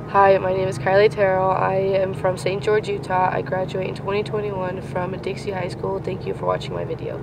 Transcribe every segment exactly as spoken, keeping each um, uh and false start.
Hi, my name is Kylee Terrell. I am from Saint George, Utah. I graduate in twenty twenty-one from Dixie High School. Thank you for watching my video.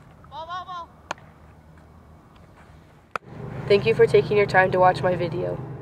Thank you for taking your time to watch my video.